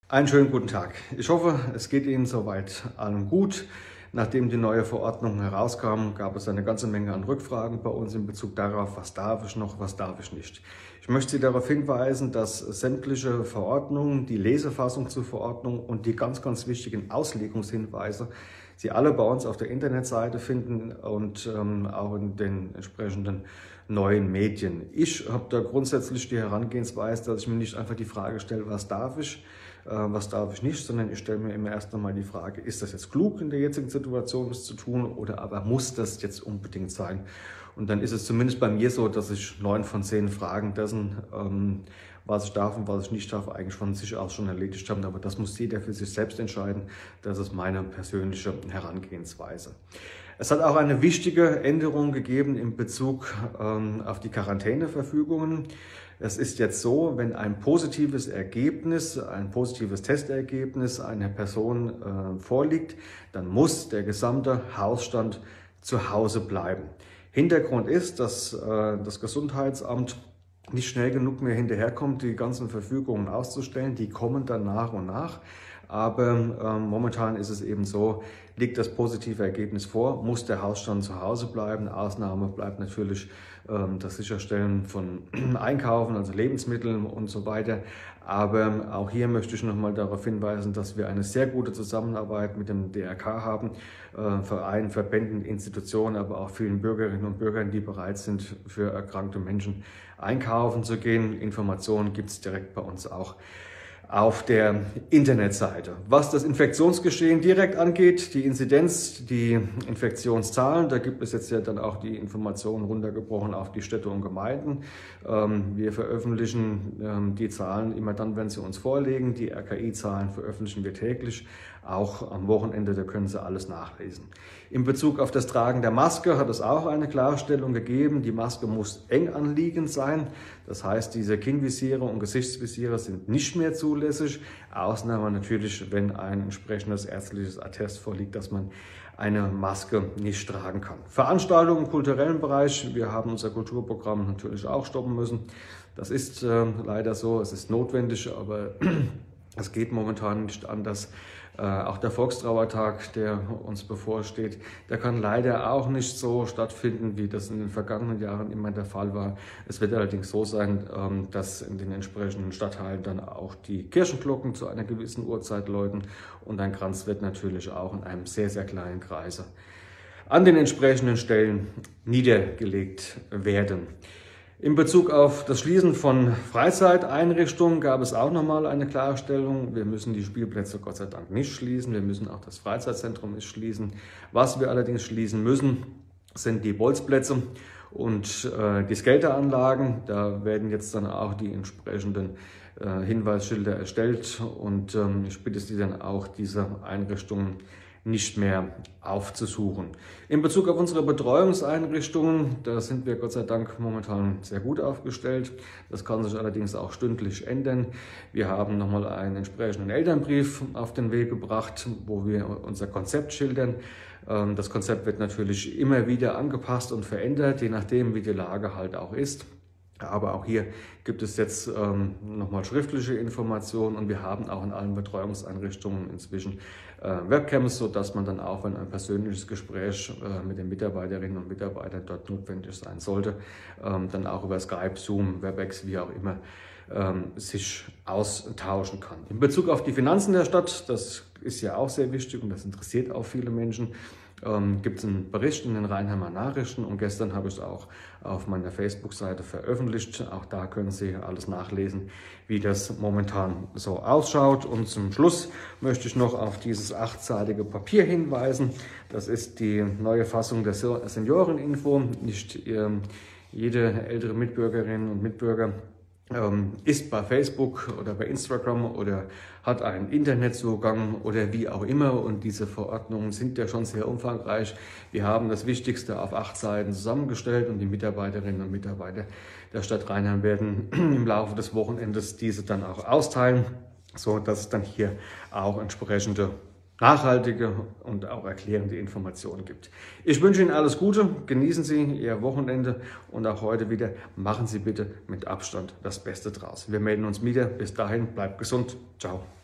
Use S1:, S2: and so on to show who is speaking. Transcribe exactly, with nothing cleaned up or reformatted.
S1: Einen schönen guten Tag. Ich hoffe, es geht Ihnen soweit allen gut. Nachdem die neue Verordnung herauskam, gab es eine ganze Menge an Rückfragen bei uns in Bezug darauf, was darf ich noch, was darf ich nicht. Ich möchte Sie darauf hinweisen, dass sämtliche Verordnungen, die Lesefassung zur Verordnung und die ganz, ganz wichtigen Auslegungshinweise Sie alle bei uns auf der Internetseite finden und ähm, auch in den entsprechenden neuen Medien. Ich habe da grundsätzlich die Herangehensweise, dass ich mir nicht einfach die Frage stelle, was darf ich, äh, was darf ich nicht, sondern ich stelle mir immer erst einmal die Frage, ist das jetzt klug in der jetzigen Situation, das zu tun, oder aber muss das jetzt unbedingt sein? Und dann ist es zumindest bei mir so, dass ich neun von zehn Fragen dessen, ähm, was ich darf und was ich nicht darf, eigentlich von sich aus schon erledigt habe. Aber das muss jeder für sich selbst entscheiden. Das ist meine persönliche Herangehensweise. Es hat auch eine wichtige Änderung gegeben in Bezug ähm, auf die Quarantäneverfügungen. Es ist jetzt so, wenn ein positives Ergebnis, ein positives Testergebnis einer Person äh, vorliegt, dann muss der gesamte Hausstand zu Hause bleiben. Hintergrund ist, dass äh, das Gesundheitsamt nicht schnell genug mehr hinterherkommt, die ganzen Verfügungen auszustellen. Die kommen dann nach und nach. Aber ähm, momentan ist es eben so, liegt das positive Ergebnis vor, muss der Hausstand zu Hause bleiben. Ausnahme bleibt natürlich ähm, das Sicherstellen von Einkaufen, also Lebensmitteln und so weiter. Aber auch hier möchte ich nochmal darauf hinweisen, dass wir eine sehr gute Zusammenarbeit mit dem D R K haben, äh, Vereinen, Verbänden, Institutionen, aber auch vielen Bürgerinnen und Bürgern, die bereit sind, für erkrankte Menschen einkaufen zu gehen. Informationen gibt es direkt bei uns auch auf der Internetseite. Was das Infektionsgeschehen direkt angeht, die Inzidenz, die Infektionszahlen, da gibt es jetzt ja dann auch die Informationen runtergebrochen auf die Städte und Gemeinden. Wir veröffentlichen die Zahlen immer dann, wenn sie uns vorliegen. Die R K I-Zahlen veröffentlichen wir täglich, auch am Wochenende, da können Sie alles nachlesen. In Bezug auf das Tragen der Maske hat es auch eine Klarstellung gegeben. Die Maske muss eng anliegend sein. Das heißt, diese Kinnvisiere und Gesichtsvisiere sind nicht mehr zulässig. Ausnahme natürlich, wenn ein entsprechendes ärztliches Attest vorliegt, dass man eine Maske nicht tragen kann. Veranstaltungen im kulturellen Bereich. Wir haben unser Kulturprogramm natürlich auch stoppen müssen. Das ist äh, leider so, es ist notwendig, aber es geht momentan nicht anders. Äh, auch der Volkstrauertag, der uns bevorsteht, der kann leider auch nicht so stattfinden, wie das in den vergangenen Jahren immer der Fall war. Es wird allerdings so sein, ähm, dass in den entsprechenden Stadtteilen dann auch die Kirchenglocken zu einer gewissen Uhrzeit läuten und ein Kranz wird natürlich auch in einem sehr, sehr kleinen Kreise an den entsprechenden Stellen niedergelegt werden. In Bezug auf das Schließen von Freizeiteinrichtungen gab es auch nochmal eine Klarstellung. Wir müssen die Spielplätze Gott sei Dank nicht schließen. Wir müssen auch das Freizeitzentrum nicht schließen. Was wir allerdings schließen müssen, sind die Bolzplätze und äh, die Skateranlagen. Da werden jetzt dann auch die entsprechenden äh, Hinweisschilder erstellt und ähm, ich bitte Sie dann auch, diese Einrichtungen nicht mehr aufzusuchen. In Bezug auf unsere Betreuungseinrichtungen, da sind wir Gott sei Dank momentan sehr gut aufgestellt. Das kann sich allerdings auch stündlich ändern. Wir haben nochmal einen entsprechenden Elternbrief auf den Weg gebracht, wo wir unser Konzept schildern. Das Konzept wird natürlich immer wieder angepasst und verändert, je nachdem, wie die Lage halt auch ist. Aber auch hier gibt es jetzt ähm, nochmal schriftliche Informationen und wir haben auch in allen Betreuungseinrichtungen inzwischen äh, Webcams, sodass man dann auch, wenn ein persönliches Gespräch äh, mit den Mitarbeiterinnen und Mitarbeitern dort notwendig sein sollte, ähm, dann auch über Skype, Zoom, Webex, wie auch immer, ähm, sich austauschen kann. In Bezug auf die Finanzen der Stadt, das ist ja auch sehr wichtig und das interessiert auch viele Menschen, Ähm, gibt es einen Bericht in den Rheinheimer Nachrichten und gestern habe ich es auch auf meiner Facebook-Seite veröffentlicht. Auch da können Sie alles nachlesen, wie das momentan so ausschaut. Und zum Schluss möchte ich noch auf dieses achtseitige Papier hinweisen. Das ist die neue Fassung der Senioreninfo. Nicht ähm, jede ältere Mitbürgerin und Mitbürger Ähm, ist bei Facebook oder bei Instagram oder hat einen Internetzugang oder wie auch immer und diese Verordnungen sind ja schon sehr umfangreich. Wir haben das Wichtigste auf acht Seiten zusammengestellt und die Mitarbeiterinnen und Mitarbeiter der Stadt Rheinheim werden im Laufe des Wochenendes diese dann auch austeilen, so dass es dann hier auch entsprechende nachhaltige und auch erklärende Informationen gibt. Ich wünsche Ihnen alles Gute, genießen Sie Ihr Wochenende und auch heute wieder machen Sie bitte mit Abstand das Beste draus. Wir melden uns wieder. Bis dahin, bleibt gesund. Ciao.